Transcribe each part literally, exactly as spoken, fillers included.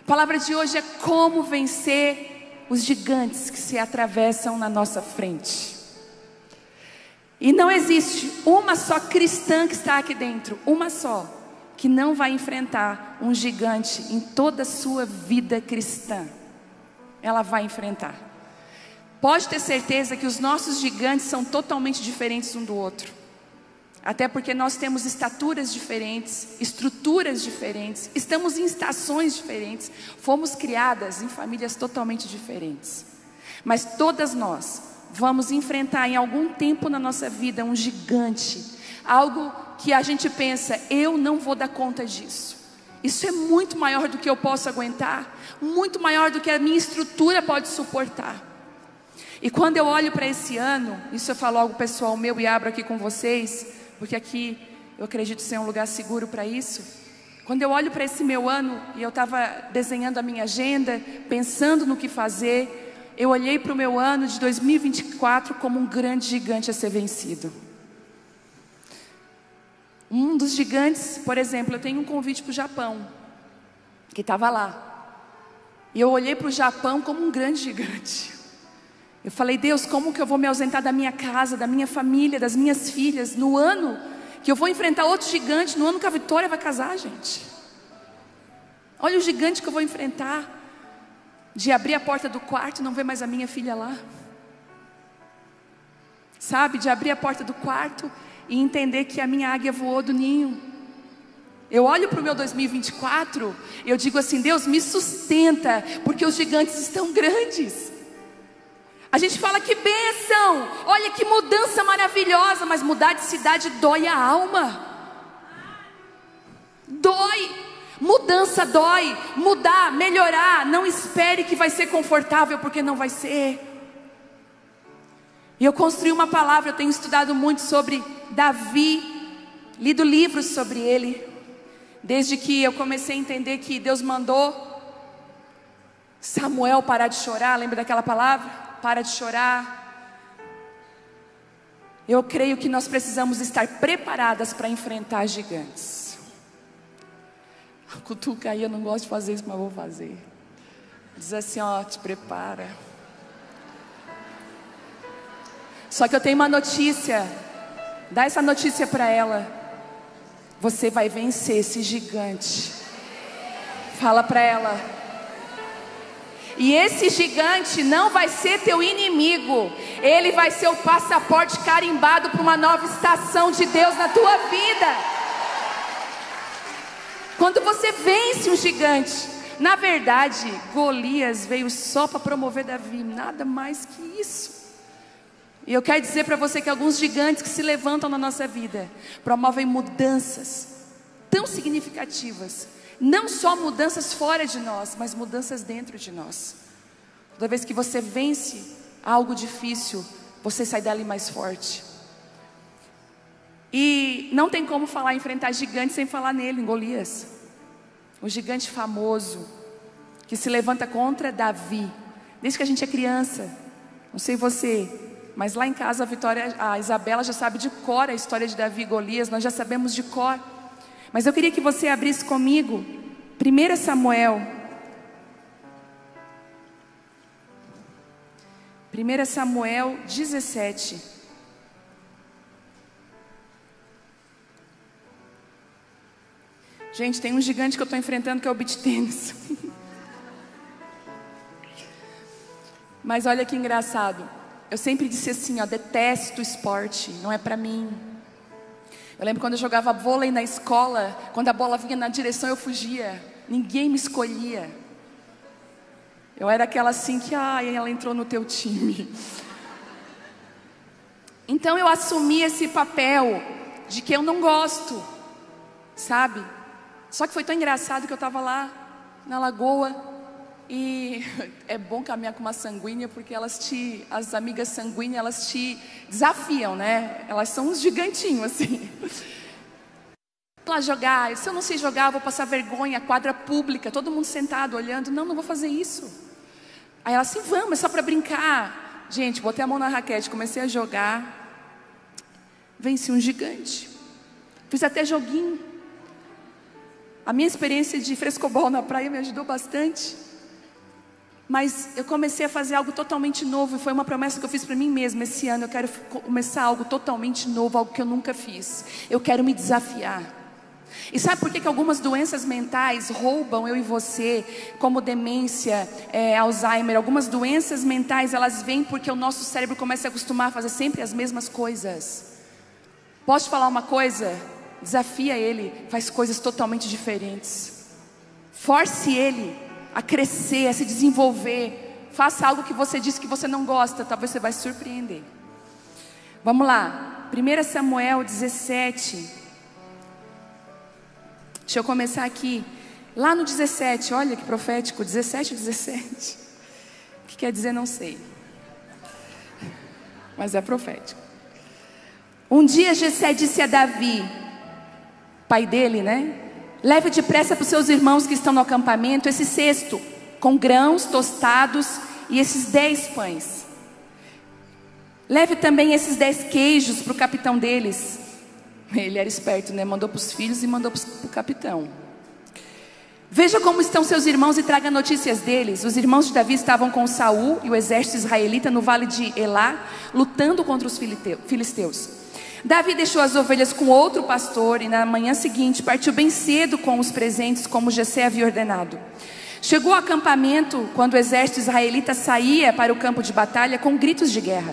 palavra de hoje é como vencer os gigantes que se atravessam na nossa frente. E não existe uma só cristã que está aqui dentro, uma só, que não vai enfrentar um gigante em toda a sua vida cristã. Ela vai enfrentar. Pode ter certeza que os nossos gigantes são totalmente diferentes um do outro. Até porque nós temos estaturas diferentes, estruturas diferentes, estamos em estações diferentes, fomos criadas em famílias totalmente diferentes. Mas todas nós vamos enfrentar em algum tempo na nossa vida um gigante, algo que a gente pensa, eu não vou dar conta disso. Isso é muito maior do que eu posso aguentar, muito maior do que a minha estrutura pode suportar. E quando eu olho para esse ano, isso eu falo algo pessoal meu e abro aqui com vocês, porque aqui eu acredito ser um lugar seguro para isso. Quando eu olho para esse meu ano e eu estava desenhando a minha agenda, pensando no que fazer, eu olhei para o meu ano de dois mil e vinte e quatro como um grande gigante a ser vencido. Um dos gigantes, por exemplo, eu tenho um convite para o Japão, que estava lá. E eu olhei para o Japão como um grande gigante. Eu falei, Deus, como que eu vou me ausentar da minha casa, da minha família, das minhas filhas, no ano que eu vou enfrentar outro gigante, no ano que a Vitória vai casar, gente. Olha o gigante que eu vou enfrentar, de abrir a porta do quarto e não ver mais a minha filha lá. Sabe, de abrir a porta do quarto e entender que a minha águia voou do ninho. Eu olho para o meu dois mil e vinte e quatro e eu digo assim, Deus, me sustenta, porque os gigantes estão grandes. A gente fala que bênção, olha que mudança maravilhosa, mas mudar de cidade dói a alma. Dói, mudança dói, mudar, melhorar, não espere que vai ser confortável, porque não vai ser. E eu construí uma palavra, eu tenho estudado muito sobre Davi, lido livros sobre ele, desde que eu comecei a entender que Deus mandou Samuel parar de chorar, lembra daquela palavra? Para de chorar. Eu creio que nós precisamos estar preparadas para enfrentar gigantes. Cutuca aí, eu não gosto de fazer isso, mas vou fazer. Diz assim, ó, te prepara. Só que eu tenho uma notícia. Dá essa notícia para ela. Você vai vencer esse gigante. Fala para ela. E esse gigante não vai ser teu inimigo. Ele vai ser o passaporte carimbado para uma nova estação de Deus na tua vida. Quando você vence um gigante, na verdade, Golias veio só para promover Davi, nada mais que isso. E eu quero dizer para você que alguns gigantes que se levantam na nossa vida promovem mudanças tão significativas. Não só mudanças fora de nós, mas mudanças dentro de nós. Toda vez que você vence algo difícil, você sai dali mais forte. E não tem como falar enfrentar gigante sem falar nele, em Golias. O gigante famoso, que se levanta contra Davi, desde que a gente é criança. Não sei você, mas lá em casa a Vitória, a Isabela já sabe de cor a história de Davi e Golias, nós já sabemos de cor. Mas eu queria que você abrisse comigo primeiro Samuel. primeiro Samuel dezessete. Gente, tem um gigante que eu estou enfrentando que é o beach tênis. Mas olha que engraçado. Eu sempre disse assim, ó, detesto esporte, não é para mim. Eu lembro quando eu jogava vôlei na escola, quando a bola vinha na direção eu fugia. Ninguém me escolhia. Eu era aquela assim que, ai, ela entrou no teu time. Então eu assumi esse papel de que eu não gosto, sabe? Só que foi tão engraçado que eu estava lá na lagoa. E é bom caminhar com uma sanguínea, porque elas te, as amigas sanguíneas, elas te desafiam, né? Elas são uns gigantinhos assim. Lá jogar, se eu não sei jogar, eu vou passar vergonha, quadra pública, todo mundo sentado olhando. Não, não vou fazer isso. Aí ela assim, vamos, é só para brincar. Gente, botei a mão na raquete, comecei a jogar. Venci um gigante. Fiz até joguinho. A minha experiência de frescobol na praia me ajudou bastante. Mas eu comecei a fazer algo totalmente novo. E foi uma promessa que eu fiz para mim mesma. Esse ano eu quero começar algo totalmente novo, algo que eu nunca fiz. Eu quero me desafiar. E sabe por que, que algumas doenças mentais roubam eu e você? Como demência, é, Alzheimer. Algumas doenças mentais, elas vêm porque o nosso cérebro começa a acostumar a fazer sempre as mesmas coisas. Posso te falar uma coisa? Desafia ele, faz coisas totalmente diferentes. Force ele a crescer, a se desenvolver. Faça algo que você disse que você não gosta, talvez você vai se surpreender. Vamos lá, primeiro Samuel dezessete. Deixa eu começar aqui. Lá no dezessete, olha que profético, dezessete, dezessete. O que quer dizer, não sei. Mas é profético. Um dia Jessé disse a Davi, pai dele, né? Leve depressa para os seus irmãos que estão no acampamento esse cesto com grãos tostados e esses dez pães. Leve também esses dez queijos para o capitão deles. Ele era esperto, né? Mandou para os filhos e mandou para o capitão. Veja como estão seus irmãos e traga notícias deles. Os irmãos de Davi estavam com Saul e o exército israelita no vale de Elá, lutando contra os filisteus. Davi deixou as ovelhas com outro pastor e na manhã seguinte partiu bem cedo com os presentes, como Jessé havia ordenado. Chegou ao acampamento quando o exército israelita saía para o campo de batalha com gritos de guerra.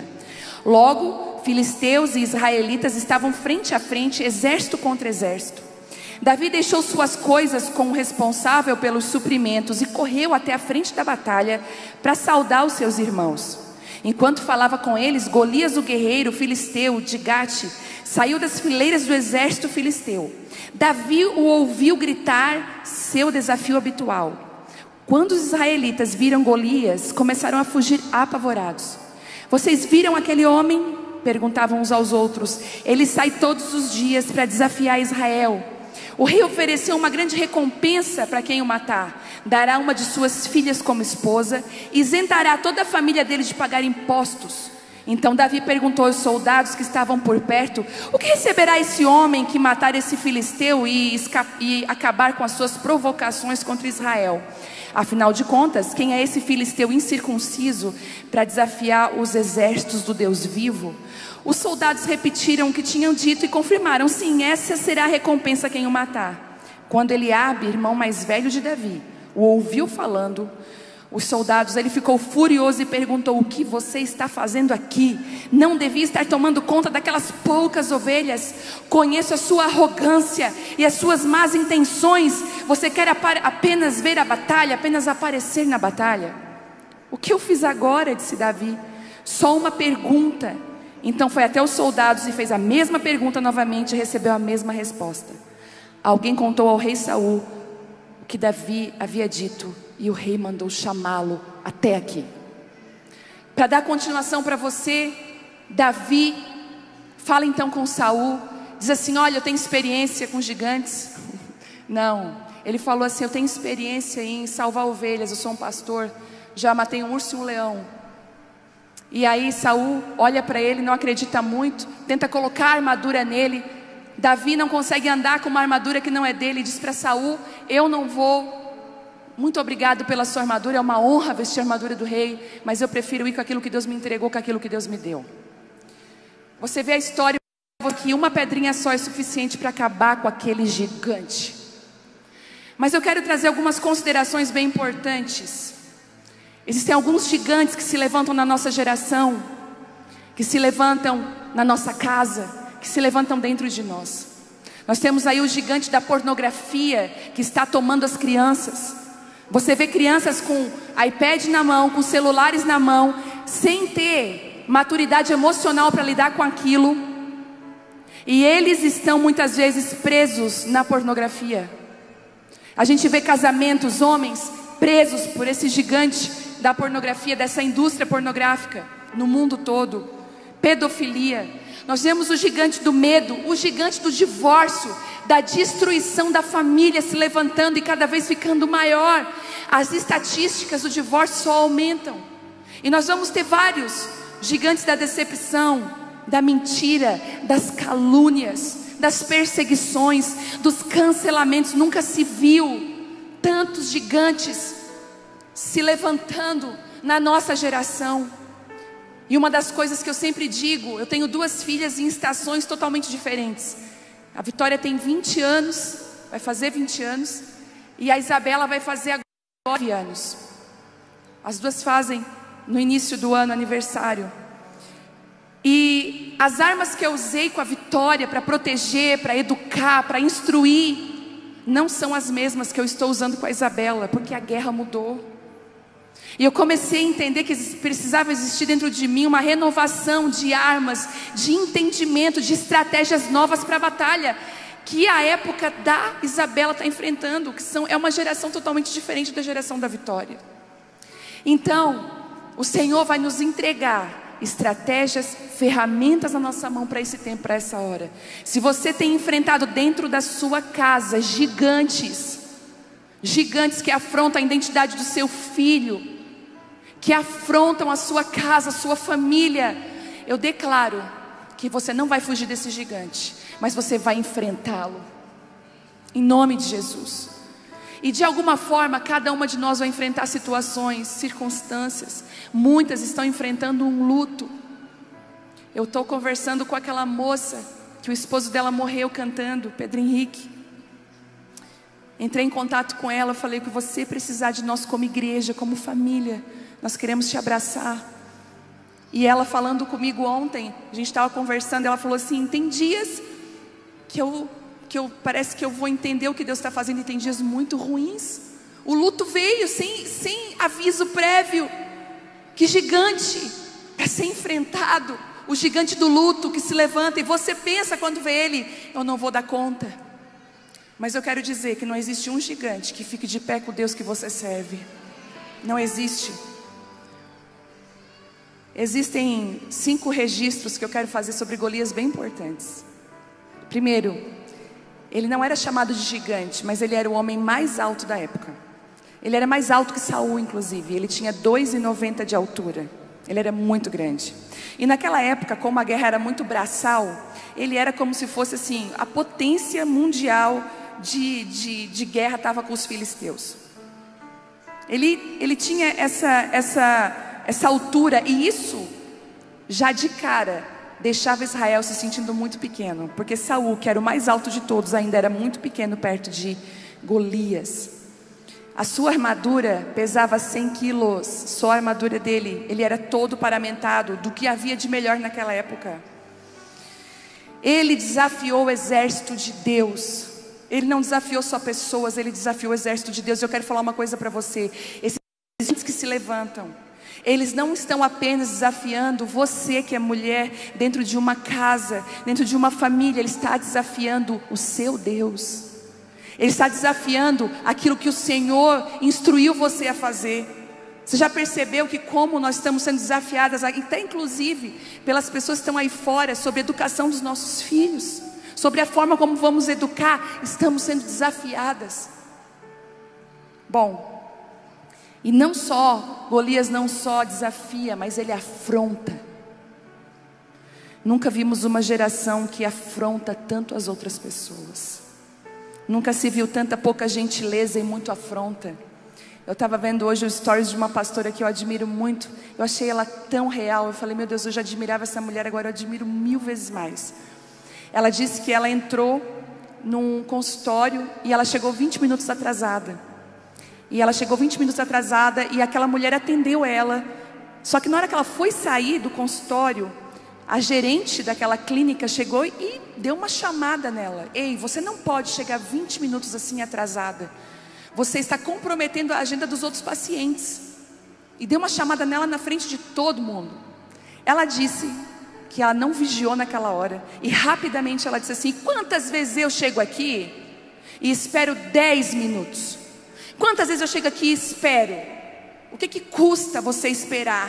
Logo, filisteus e israelitas estavam frente a frente, exército contra exército. Davi deixou suas coisas com o responsável pelos suprimentos e correu até a frente da batalha para saudar os seus irmãos. Enquanto falava com eles, Golias, o guerreiro filisteu de Gate, saiu das fileiras do exército filisteu. Davi o ouviu gritar seu desafio habitual. Quando os israelitas viram Golias, começaram a fugir apavorados. Vocês viram aquele homem? Perguntavam uns aos outros. Ele sai todos os dias para desafiar Israel. O rei ofereceu uma grande recompensa para quem o matar. Dará uma de suas filhas como esposa, isentará toda a família dele de pagar impostos. Então Davi perguntou aos soldados que estavam por perto: o que receberá esse homem que matar esse filisteu e, e acabar com as suas provocações contra Israel? Afinal de contas, quem é esse filisteu incircunciso para desafiar os exércitos do Deus vivo? Os soldados repetiram o que tinham dito e confirmaram: sim, essa será a recompensa a quem o matar. Quando Eliabe, irmão mais velho de Davi, o ouviu falando, os soldados, ele ficou furioso e perguntou: o que você está fazendo aqui? Não devia estar tomando conta daquelas poucas ovelhas? Conheço a sua arrogância e as suas más intenções. Você quer apenas ver a batalha, apenas aparecer na batalha? O que eu fiz agora? Disse Davi. Só uma pergunta. Então foi até os soldados e fez a mesma pergunta novamente e recebeu a mesma resposta. Alguém contou ao rei Saul o que Davi havia dito e o rei mandou chamá-lo até aqui. Para dar continuação para você, Davi fala então com Saul, diz assim: olha, eu tenho experiência com gigantes. Não, ele falou assim: eu tenho experiência em salvar ovelhas, eu sou um pastor, já matei um urso e um leão. E aí Saul olha para ele, não acredita muito, tenta colocar a armadura nele. Davi não consegue andar com uma armadura que não é dele, e diz para Saul: eu não vou. Muito obrigado pela sua armadura, é uma honra vestir a armadura do rei, mas eu prefiro ir com aquilo que Deus me entregou, com aquilo que Deus me deu. Você vê a história que uma pedrinha só é suficiente para acabar com aquele gigante. Mas eu quero trazer algumas considerações bem importantes. Existem alguns gigantes que se levantam na nossa geração, que se levantam na nossa casa, que se levantam dentro de nós. Nós temos aí o gigante da pornografia que está tomando as crianças. Você vê crianças com iPad na mão, com celulares na mão, sem ter maturidade emocional para lidar com aquilo. E eles estão muitas vezes presos na pornografia. A gente vê casamentos, homens presos por esse gigante da pornografia, dessa indústria pornográfica no mundo todo. Pedofilia. Nós vemos o gigante do medo, o gigante do divórcio, da destruição da família se levantando e cada vez ficando maior. As estatísticas do divórcio só aumentam. E nós vamos ter vários gigantes da decepção, da mentira, das calúnias. das perseguições, dos cancelamentos. Nunca se viu tantos gigantes se levantando na nossa geração. E uma das coisas que eu sempre digo, eu tenho duas filhas em estações totalmente diferentes. A Vitória tem vinte anos, vai fazer vinte anos, e a Isabela vai fazer agora nove anos. As duas fazem no início do ano aniversário. E as armas que eu usei com a Vitória para proteger, para educar, para instruir, não são as mesmas que eu estou usando com a Isabela, porque a guerra mudou. E eu comecei a entender que precisava existir dentro de mim uma renovação de armas, de entendimento, de estratégias novas para a batalha, que a época da Isabela está enfrentando, que são, é uma geração totalmente diferente da geração da Vitória. Então, o Senhor vai nos entregar estratégias, ferramentas na nossa mão para esse tempo, para essa hora. Se você tem enfrentado dentro da sua casa gigantes, gigantes que afrontam a identidade do seu filho, que afrontam a sua casa, a sua família, eu declaro que você não vai fugir desse gigante, mas você vai enfrentá-lo, em nome de Jesus. E de alguma forma, cada uma de nós vai enfrentar situações, circunstâncias. Muitas estão enfrentando um luto. Eu estou conversando com aquela moça, que o esposo dela morreu cantando, Pedro Henrique. Entrei em contato com ela, falei que você precisar de nós como igreja, como família, nós queremos te abraçar. E ela falando comigo ontem, a gente estava conversando, ela falou assim, tem dias que eu, que eu parece que eu vou entender o que Deus está fazendo, e tem dias muito ruins. O luto veio sem, sem aviso prévio. Que gigante para ser enfrentado, o gigante do luto que se levanta, e você pensa quando vê ele, eu não vou dar conta. Mas eu quero dizer que não existe um gigante que fique de pé com o Deus que você serve. Não existe. Existem cinco registros que eu quero fazer sobre Golias bem importantes. Primeiro, ele não era chamado de gigante, mas ele era o homem mais alto da época. Ele era mais alto que Saul, inclusive. Ele tinha dois e noventa de altura. Ele era muito grande. E naquela época, como a guerra era muito braçal, ele era como se fosse assim, a potência mundial de, de, de guerra estava com os filisteus. Ele, ele tinha essa, essa, essa altura, e isso já de cara deixava Israel se sentindo muito pequeno, porque Saul, que era o mais alto de todos, ainda era muito pequeno perto de Golias. A sua armadura pesava cem quilos, só a armadura dele. Ele era todo paramentado do que havia de melhor naquela época. Ele desafiou o exército de Deus. Ele não desafiou só pessoas, ele desafiou o exército de Deus. Eu quero falar uma coisa para você. Esses gigantes que se levantam, eles não estão apenas desafiando você que é mulher dentro de uma casa, dentro de uma família. Ele está desafiando o seu Deus. Ele está desafiando aquilo que o Senhor instruiu você a fazer. Você já percebeu que como nós estamos sendo desafiadas, até inclusive pelas pessoas que estão aí fora, sobre a educação dos nossos filhos, sobre a forma como vamos educar, estamos sendo desafiadas. Bom, e não só, Golias não só desafia, mas ele afronta. Nunca vimos uma geração que afronta tanto as outras pessoas. Nunca se viu tanta pouca gentileza e muito afronta. Eu estava vendo hoje os stories de uma pastora que eu admiro muito. Eu achei ela tão real. Eu falei, meu Deus, eu já admirava essa mulher, agora eu admiro mil vezes mais. Ela disse que ela entrou num consultório e ela chegou vinte minutos atrasada. E ela chegou vinte minutos atrasada e aquela mulher atendeu ela. Só que na hora que ela foi sair do consultório, a gerente daquela clínica chegou e deu uma chamada nela. Ei, você não pode chegar vinte minutos assim atrasada. Você está comprometendo a agenda dos outros pacientes. E deu uma chamada nela na frente de todo mundo. Ela disse que ela não vigiou naquela hora. E rapidamente ela disse assim, quantas vezes eu chego aqui e espero dez minutos? Quantas vezes eu chego aqui e espero? O que que custa você esperar?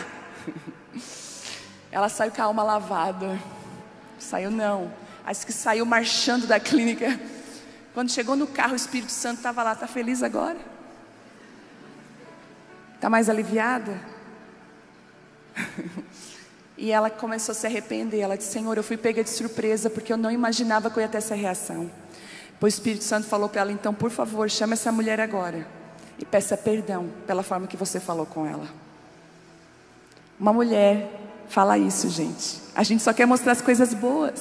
Ela saiu com a alma lavada. Saiu não. Acho que saiu marchando da clínica. Quando chegou no carro, o Espírito Santo estava lá. Está feliz agora? Está mais aliviada? E ela começou a se arrepender. Ela disse: Senhor, eu fui pega de surpresa, porque eu não imaginava que eu ia ter essa reação. Pois o Espírito Santo falou para ela: então, por favor, chame essa mulher agora e peça perdão pela forma que você falou com ela. Uma mulher fala isso, gente. A gente só quer mostrar as coisas boas.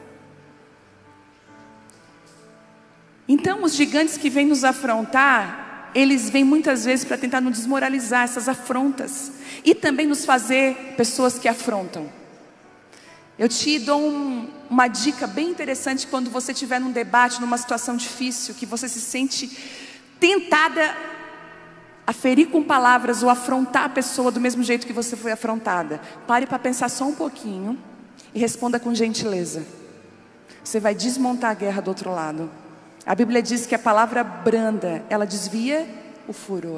Então, os gigantes que vêm nos afrontar, eles vêm muitas vezes para tentar nos desmoralizar, essas afrontas, e também nos fazer pessoas que afrontam. Eu te dou um, uma dica bem interessante quando você estiver num debate, numa situação difícil, que você se sente tentada a ferir com palavras ou afrontar a pessoa do mesmo jeito que você foi afrontada. Pare para pensar só um pouquinho e responda com gentileza. Você vai desmontar a guerra do outro lado. A Bíblia diz que a palavra branda, ela desvia o furor.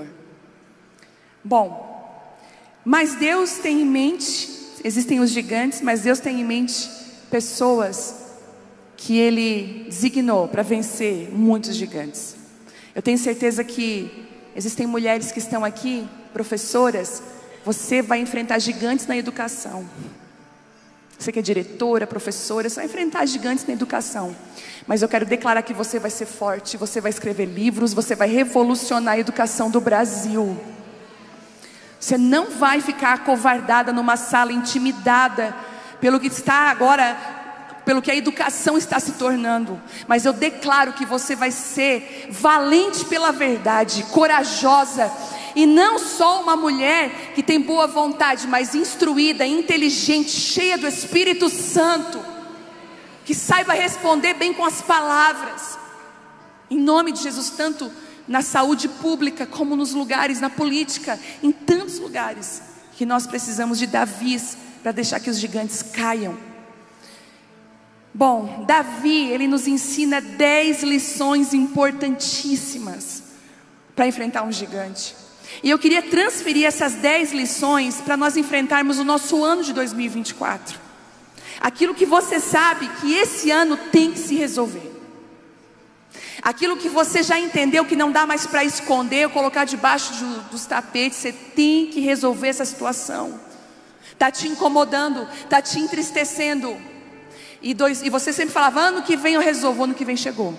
Bom, mas Deus tem em mente, existem os gigantes, mas Deus tem em mente pessoas que Ele designou para vencer muitos gigantes. Eu tenho certeza que existem mulheres que estão aqui, professoras. Você vai enfrentar gigantes na educação. Você que é diretora, professora, você vai enfrentar gigantes na educação. Mas eu quero declarar que você vai ser forte, você vai escrever livros, você vai revolucionar a educação do Brasil. Você não vai ficar acovardada numa sala, intimidada pelo que está agora, pelo que a educação está se tornando. Mas eu declaro que você vai ser valente pela verdade, corajosa, e não só uma mulher que tem boa vontade, mas instruída, inteligente, cheia do Espírito Santo, que saiba responder bem com as palavras, em nome de Jesus, tanto na saúde pública, como nos lugares, na política, em tantos lugares, que nós precisamos de Davis, para deixar que os gigantes caiam. Bom, Davi, ele nos ensina dez lições importantíssimas, para enfrentar um gigante. E eu queria transferir essas dez lições, para nós enfrentarmos o nosso ano de dois mil e vinte e quatro. Aquilo que você sabe que esse ano tem que se resolver. Aquilo que você já entendeu que não dá mais para esconder ou colocar debaixo do, dos tapetes. Você tem que resolver essa situação. Está te incomodando, está te entristecendo. E, dois, e você sempre falava: ano que vem eu resolvo, ano que vem chegou.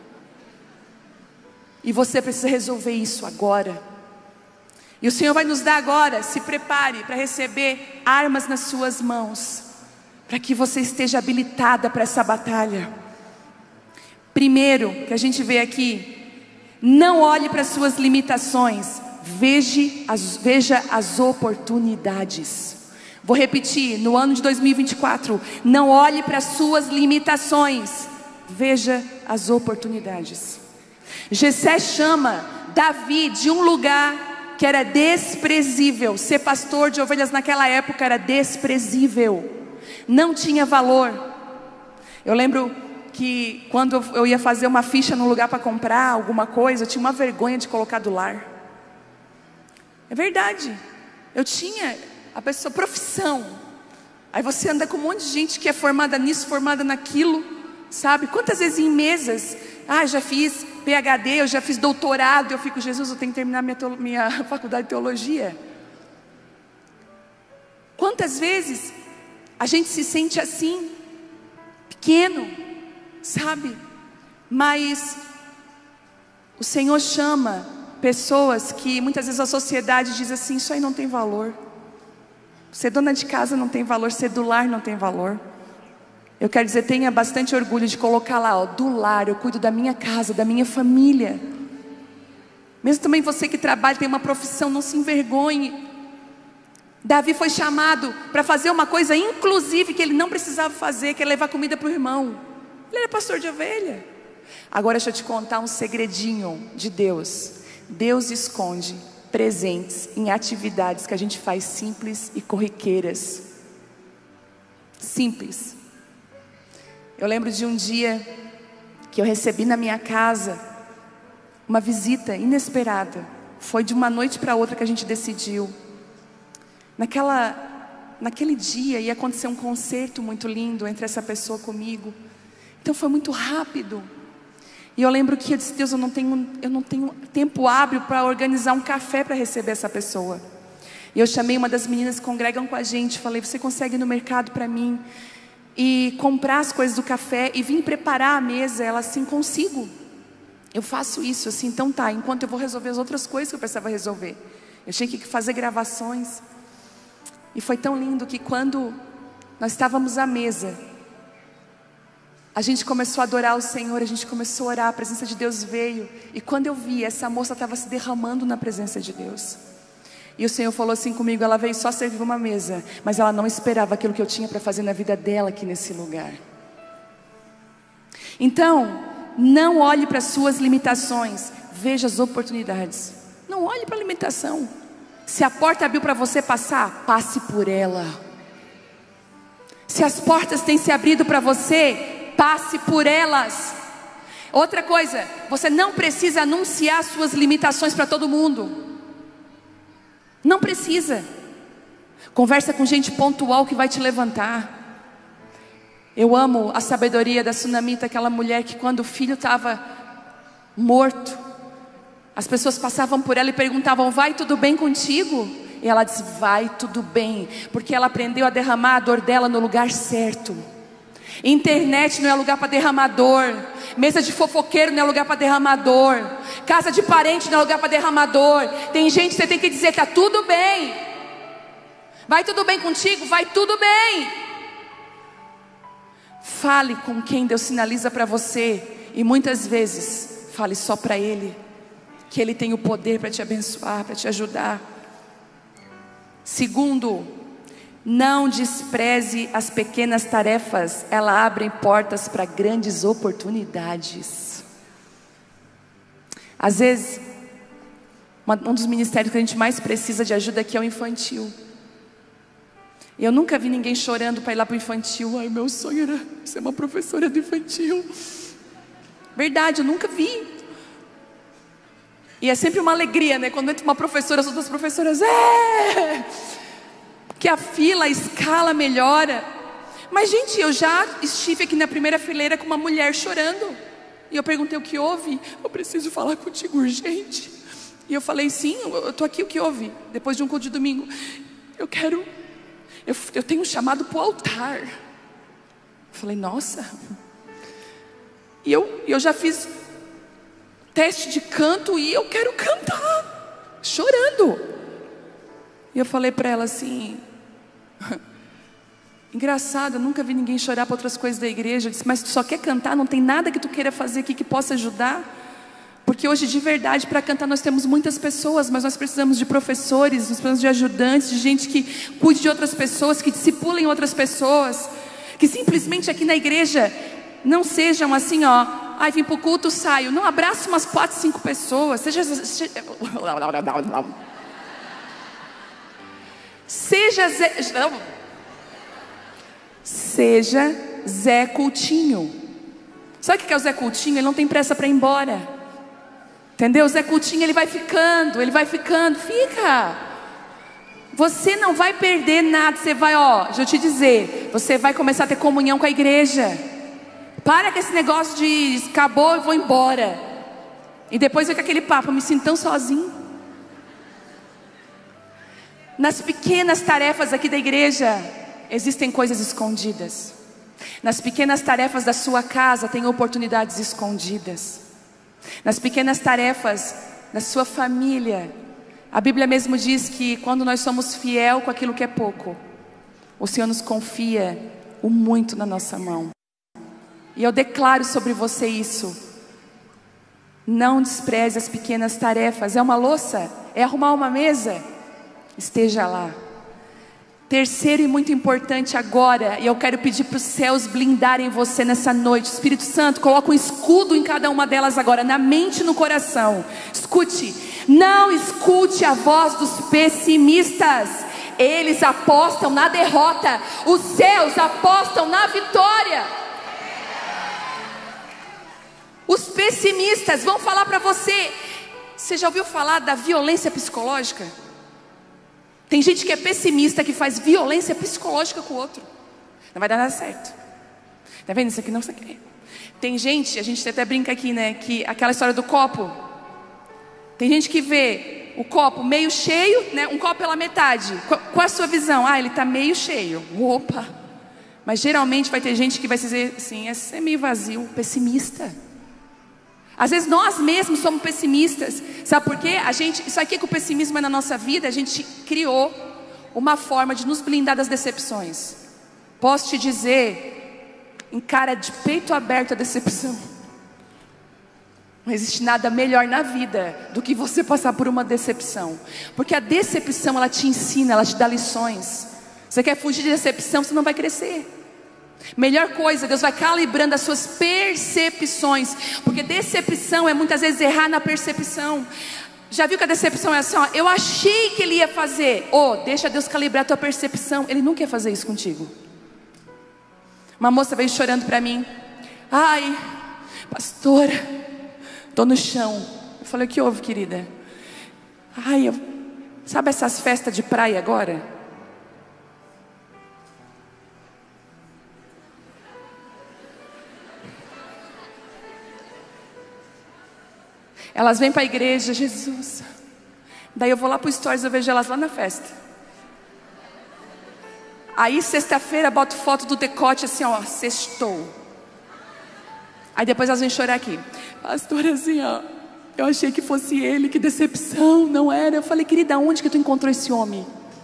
E você precisa resolver isso agora. E o Senhor vai nos dar agora, se prepare para receber armas nas suas mãos, para que você esteja habilitada para essa batalha. Primeiro, que a gente vê aqui: não olhe para as suas limitações, veja as, veja as oportunidades. Vou repetir, no ano de dois mil e vinte e quatro, não olhe para as suas limitações, veja as oportunidades. Jessé chama Davi de um lugar que era desprezível. Ser pastor de ovelhas naquela época era desprezível, não tinha valor. Eu lembro que quando eu ia fazer uma ficha num lugar para comprar alguma coisa, eu tinha uma vergonha de colocar do lar. É verdade, eu tinha a pessoa, profissão. Aí você anda com um monte de gente que é formada nisso, formada naquilo, sabe? Quantas vezes em mesas, ah, já fiz P H D, eu já fiz doutorado, eu fico: Jesus, eu tenho que terminar minha, teolo, minha faculdade de teologia. Quantas vezes a gente se sente assim, pequeno, sabe? Mas o Senhor chama pessoas que muitas vezes a sociedade diz assim: isso aí não tem valor. Ser dona de casa não tem valor, ser do lar não tem valor. Eu quero dizer, tenha bastante orgulho de colocar lá, ó, do lar, eu cuido da minha casa, da minha família. Mesmo também você que trabalha, tem uma profissão, não se envergonhe. Davi foi chamado para fazer uma coisa, inclusive, que ele não precisava fazer, que é levar comida para o irmão. Ele era pastor de ovelha. Agora deixa eu te contar um segredinho de Deus. Deus esconde presentes em atividades que a gente faz simples e corriqueiras. Simples. Eu lembro de um dia que eu recebi na minha casa uma visita inesperada. Foi de uma noite para outra que a gente decidiu. Naquela, naquele dia ia acontecer um concerto muito lindo entre essa pessoa comigo. Então foi muito rápido. E eu lembro que eu disse: Deus, eu não tenho, eu não tenho tempo hábil para organizar um café para receber essa pessoa. E eu chamei uma das meninas que congregam com a gente, falei: você consegue ir no mercado para mim e comprar as coisas do café e vir preparar a mesa? Ela assim: consigo, eu faço isso. Assim, então tá, enquanto eu vou resolver as outras coisas que eu precisava resolver. Eu tinha que fazer gravações. E foi tão lindo que quando nós estávamos à mesa, a gente começou a adorar o Senhor, a gente começou a orar, a presença de Deus veio. E quando eu vi, essa moça estava se derramando na presença de Deus. E o Senhor falou assim comigo: ela veio só servir uma mesa, mas ela não esperava aquilo que eu tinha para fazer na vida dela aqui nesse lugar. Então, não olhe para as suas limitações, veja as oportunidades. Não olhe para a limitação. Se a porta abriu para você passar, passe por ela. Se as portas têm se abrido para você, passe por elas. Outra coisa, você não precisa anunciar suas limitações para todo mundo. Não precisa. Conversa com gente pontual que vai te levantar. Eu amo a sabedoria da Sunamita, aquela mulher que quando o filho estava morto, as pessoas passavam por ela e perguntavam: vai tudo bem contigo? E ela disse: vai tudo bem, porque ela aprendeu a derramar a dor dela no lugar certo. Internet não é lugar para derramar dor. Mesa de fofoqueiro não é lugar para derramar dor. Casa de parente não é lugar para derramar dor. Tem gente que você tem que dizer: tá tudo bem. Vai tudo bem contigo? Vai tudo bem. Fale com quem Deus sinaliza para você. E muitas vezes fale só para Ele, que Ele tem o poder para te abençoar, para te ajudar. Segundo, não despreze as pequenas tarefas, elas abrem portas para grandes oportunidades. Às vezes, uma, um dos ministérios que a gente mais precisa de ajuda aqui é o infantil. Eu nunca vi ninguém chorando para ir lá para o infantil. Ai, meu sonho era ser uma professora do infantil. Verdade, eu nunca vi. E é sempre uma alegria, né? Quando entra uma professora, as outras professoras, é... que a fila, a escala melhora. Mas gente, eu já estive aqui na primeira fileira com uma mulher chorando. E eu perguntei: o que houve? Eu preciso falar contigo urgente. E eu falei: sim, eu estou aqui, o que houve? Depois de um culto de domingo, eu quero, eu, eu tenho um chamado para o altar. Eu falei: nossa. E eu, eu já fiz teste de canto e eu quero cantar, chorando. E eu falei para ela assim: engraçado, eu nunca vi ninguém chorar para outras coisas da igreja. Eu disse: mas tu só quer cantar? Não tem nada que tu queira fazer aqui que possa ajudar? Porque hoje, de verdade, para cantar nós temos muitas pessoas, mas nós precisamos de professores, nós precisamos de ajudantes, de gente que cuide de outras pessoas, que discipulem outras pessoas, que simplesmente aqui na igreja não sejam assim, ó, ai, vim para o culto, saio. Não, abraça umas quatro, cinco pessoas. Seja, seja, seja Zé, seja Zé Coutinho. Sabe o que é o Zé Coutinho? Ele não tem pressa para ir embora. Entendeu? O Zé Coutinho, ele vai ficando, ele vai ficando, fica. Você não vai perder nada. Você vai, ó, deixa eu te dizer, você vai começar a ter comunhão com a igreja. Para com esse negócio de acabou e vou embora. E depois fica aquele papo: eu me sinto tão sozinho. Nas pequenas tarefas aqui da igreja existem coisas escondidas. Nas pequenas tarefas da sua casa tem oportunidades escondidas. Nas pequenas tarefas da sua família, a Bíblia mesmo diz que quando nós somos fiel com aquilo que é pouco, o Senhor nos confia o muito na nossa mão. E eu declaro sobre você isso: não despreze as pequenas tarefas. É uma louça? É arrumar uma mesa? Esteja lá. Terceiro e muito importante agora, e eu quero pedir para os céus blindarem você nessa noite. Espírito Santo, coloca um escudo em cada uma delas agora, na mente e no coração. Escute, não escute a voz dos pessimistas. Eles apostam na derrota, os céus apostam na vitória. Os pessimistas vão falar para você. Você já ouviu falar da violência psicológica? Tem gente que é pessimista, que faz violência psicológica com o outro. Não vai dar nada certo. Tá vendo isso aqui? Não, isso aqui. Tem gente, a gente até brinca aqui, né? Que aquela história do copo. Tem gente que vê o copo meio cheio, né? Um copo pela metade. Qual a sua visão? Ah, ele está meio cheio. Opa! Mas geralmente vai ter gente que vai dizer assim, esse é meio vazio, pessimista. Às vezes nós mesmos somos pessimistas. Sabe por quê? A gente, isso aqui que o pessimismo é na nossa vida, a gente criou uma forma de nos blindar das decepções. Posso te dizer, encara de peito aberto a decepção. Não existe nada melhor na vida do que você passar por uma decepção. Porque a decepção, ela te ensina, ela te dá lições. Você quer fugir de decepção, você não vai crescer. Melhor coisa, Deus vai calibrando as suas percepções. Porque decepção é muitas vezes errar na percepção. Já viu que a decepção é assim, ó, eu achei que ele ia fazer. Oh, deixa Deus calibrar a tua percepção. Ele não quer fazer isso contigo. Uma moça veio chorando para mim. Ai, pastora, estou no chão. Eu falei, o que houve, querida? Ai, eu... sabe essas festas de praia agora? Elas vêm para a igreja, Jesus. Daí eu vou lá para o Stories, eu vejo elas lá na festa. Aí sexta-feira boto foto do decote assim, ó, sextou. Aí depois elas vêm chorar aqui. Pastora, assim, ó, eu achei que fosse ele, que decepção, não era. Eu falei, querida, onde que tu encontrou esse homem?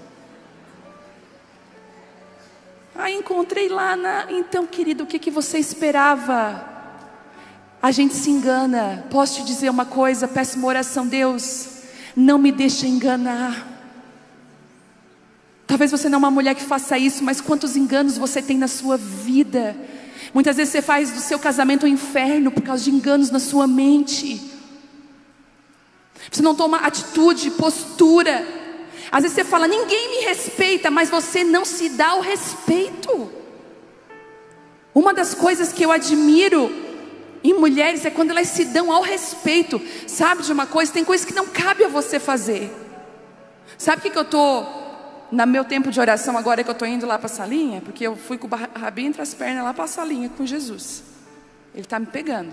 Aí encontrei lá na... Então, querido, o que que você esperava? A gente se engana. Posso te dizer uma coisa? Peço uma oração, Deus, não me deixa enganar. Talvez você não é uma mulher que faça isso, mas quantos enganos você tem na sua vida? Muitas vezes você faz do seu casamento um inferno por causa de enganos na sua mente. Você não toma atitude, postura. Às vezes você fala, ninguém me respeita, mas você não se dá o respeito. Uma das coisas que eu admiro em mulheres é quando elas se dão ao respeito. Sabe de uma coisa? Tem coisas que não cabe a você fazer. Sabe o que, que eu estou... No meu tempo de oração agora que eu estou indo lá para a salinha, porque eu fui com o rabinho entre as pernas lá para a salinha com Jesus. Ele está me pegando.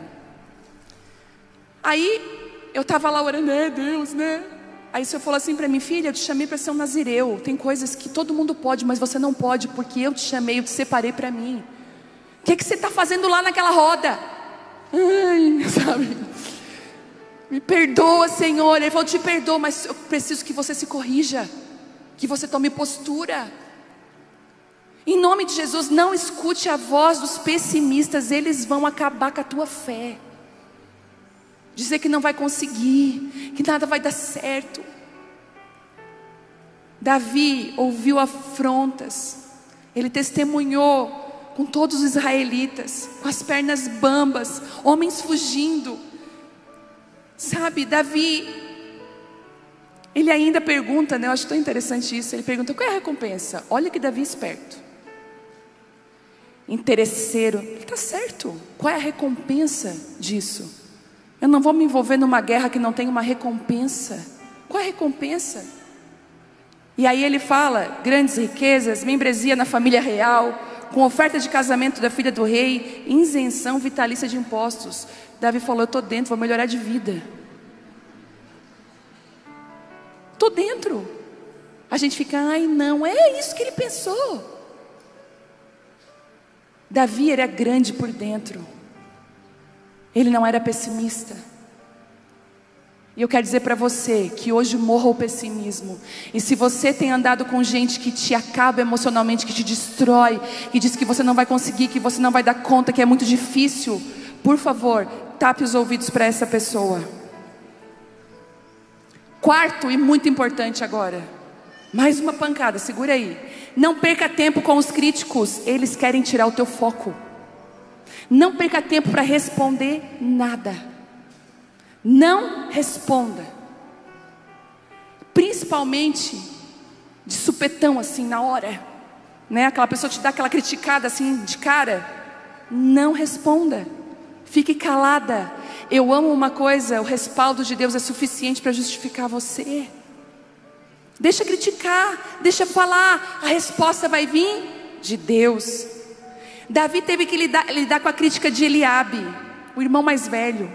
Aí eu estava lá orando, é Deus, né? Aí o Senhor falou assim para mim, filha, eu te chamei para ser um nazireu. Tem coisas que todo mundo pode, mas você não pode, porque eu te chamei, eu te separei para mim. O que, que você está fazendo lá naquela roda? Ai, sabe? Me perdoa, Senhor. Ele falou, te perdoo, mas eu preciso que você se corrija, que você tome postura. Em nome de Jesus, não escute a voz dos pessimistas. Eles vão acabar com a tua fé, dizer que não vai conseguir, que nada vai dar certo. Davi ouviu afrontas. Ele testemunhou com todos os israelitas, com as pernas bambas, homens fugindo. Sabe, Davi, ele ainda pergunta, né? Eu acho tão interessante isso. Ele pergunta, qual é a recompensa? Olha que Davi é esperto, interesseiro. Ele está certo. Qual é a recompensa disso? Eu não vou me envolver numa guerra que não tem uma recompensa. Qual é a recompensa? E aí ele fala, grandes riquezas, membresia na família real, com oferta de casamento da filha do rei, isenção vitalícia de impostos. Davi falou, eu estou dentro, vou melhorar de vida. Estou dentro. A gente fica, ai não, é isso que ele pensou. Davi era grande por dentro. Ele não era pessimista. E eu quero dizer para você que hoje morra o pessimismo. E se você tem andado com gente que te acaba emocionalmente, que te destrói, que diz que você não vai conseguir, que você não vai dar conta, que é muito difícil, por favor, tape os ouvidos para essa pessoa. Quarto e muito importante agora, mais uma pancada, segura aí. Não perca tempo com os críticos, eles querem tirar o teu foco. Não perca tempo para responder nada. Não responda. Principalmente de supetão assim na hora, né? Aquela pessoa te dá aquela criticada assim de cara. Não responda. Fique calada. Eu amo uma coisa, o respaldo de Deus é suficiente para justificar você. Deixa criticar, deixa falar, a resposta vai vir de Deus. Davi teve que lidar, lidar com a crítica de Eliabe, o irmão mais velho.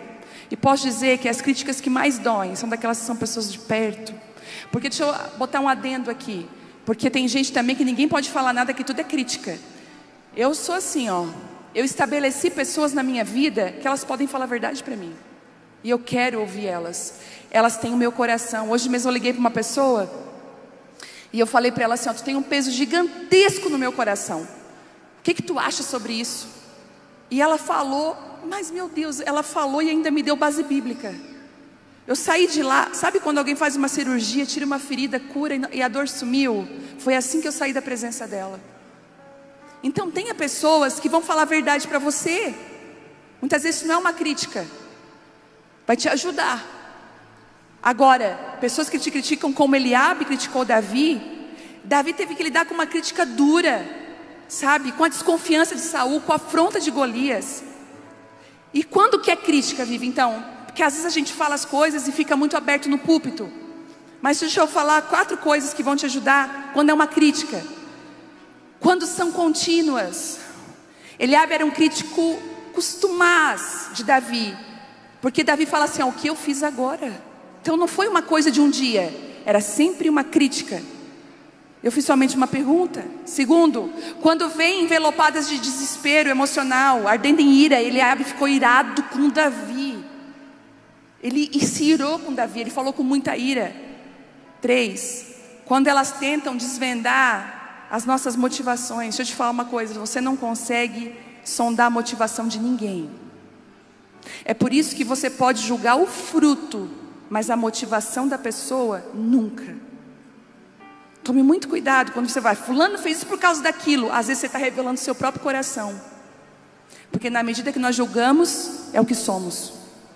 E posso dizer que as críticas que mais doem são daquelas que são pessoas de perto. Porque deixa eu botar um adendo aqui. Porque tem gente também que ninguém pode falar nada, que tudo é crítica. Eu sou assim, ó. Eu estabeleci pessoas na minha vida que elas podem falar a verdade para mim. E eu quero ouvir elas. Elas têm o meu coração. Hoje mesmo eu liguei para uma pessoa e eu falei para ela assim, ó, tu tem um peso gigantesco no meu coração. O que que tu acha sobre isso? E ela falou, mas meu Deus, ela falou e ainda me deu base bíblica. Eu saí de lá, sabe quando alguém faz uma cirurgia, tira uma ferida, cura e a dor sumiu? Foi assim que eu saí da presença dela. Então tenha pessoas que vão falar a verdade para você. Muitas vezes isso não é uma crítica, vai te ajudar. Agora, pessoas que te criticam como Eliabe criticou Davi. Davi teve que lidar com uma crítica dura, sabe? Com a desconfiança de Saul, com a afronta de Golias. E quando que é crítica, Vivi? Então, porque às vezes a gente fala as coisas e fica muito aberto no púlpito. Mas deixa eu falar quatro coisas que vão te ajudar quando é uma crítica. Quando são contínuas. Eliabe era um crítico costumaz de Davi. Porque Davi fala assim, ó, o que eu fiz agora? Então não foi uma coisa de um dia, era sempre uma crítica. Eu fiz somente uma pergunta. Segundo, quando vem envelopadas de desespero emocional, ardendo em ira, Eliabe ficou irado com Davi. Ele se irou com Davi, ele falou com muita ira. Três, quando elas tentam desvendar as nossas motivações. Deixa eu te falar uma coisa, você não consegue sondar a motivação de ninguém. É por isso que você pode julgar o fruto, mas a motivação da pessoa, nunca. Tome muito cuidado quando você vai, fulano fez isso por causa daquilo. Às vezes você está revelando seu próprio coração. Porque na medida que nós julgamos, é o que somos.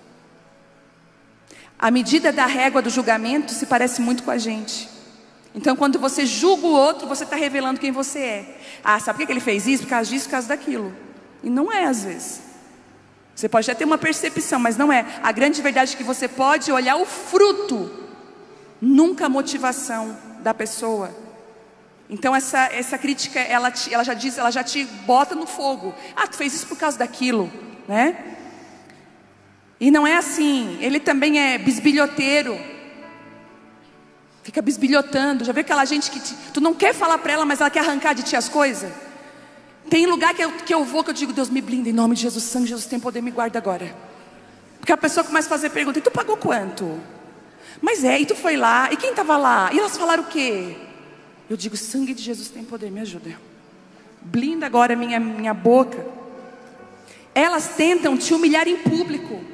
A medida da régua do julgamento se parece muito com a gente. Então quando você julga o outro, você está revelando quem você é. Ah, sabe por que ele fez isso? Por causa disso, por causa daquilo. E não é às vezes. Você pode até ter uma percepção, mas não é. A grande verdade é que você pode olhar o fruto, nunca a motivação da pessoa. Então essa, essa crítica, ela, te, ela já diz, ela já te bota no fogo. Ah, tu fez isso por causa daquilo, né? E não é assim. Ele também é bisbilhoteiro. Fica bisbilhotando. Já viu aquela gente que te, tu não quer falar para ela, mas ela quer arrancar de ti as coisas? Tem lugar que eu, que eu vou que eu digo, Deus me blinda, em nome de Jesus, sangue de Jesus tem poder, me guarda agora. Porque a pessoa começa a fazer pergunta, e tu pagou quanto? Mas é, e tu foi lá, e quem estava lá? E elas falaram o quê? Eu digo, sangue de Jesus tem poder, me ajuda. Blinda agora a minha, minha boca. Elas tentam te humilhar em público.